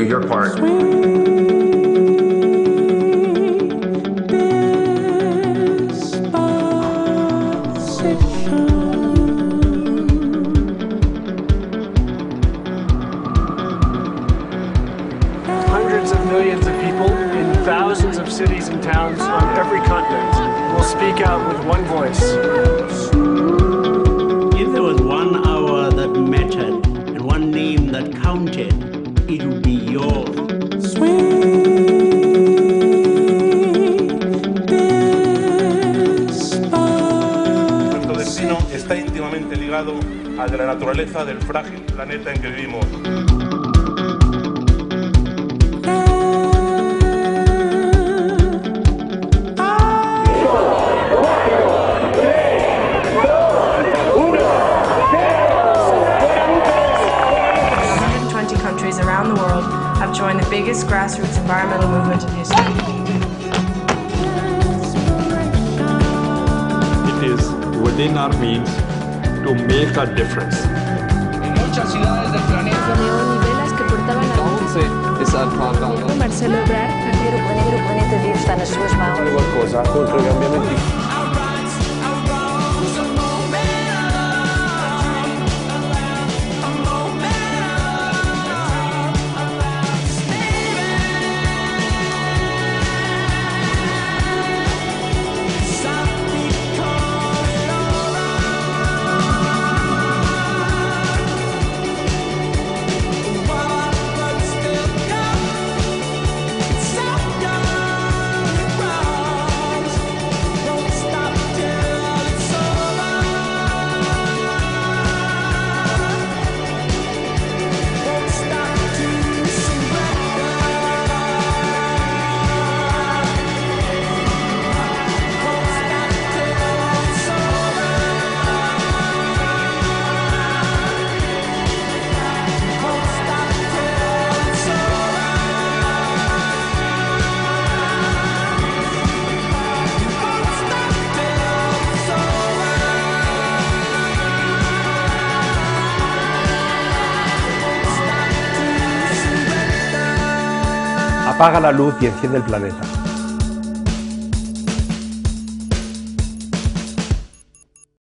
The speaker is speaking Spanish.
your part. Hundreds of millions of people in thousands of cities and towns on every continent will speak out with one voice. If there was 1 hour that mattered and one name that counted, it would be yours. Nuestro destino está íntimamente ligado al de la naturaleza del frágil planeta en que vivimos. Countries around the world have joined the biggest grassroots environmental movement in history. It is within our means to make a difference. En muchas ciudades del planeta. Neón y velas que portaban a Marcelo Ebrard. O planeta vivo está nas suas mãos. Alguma coisa contra o cambiamento. Apaga la luz y enciende el planeta.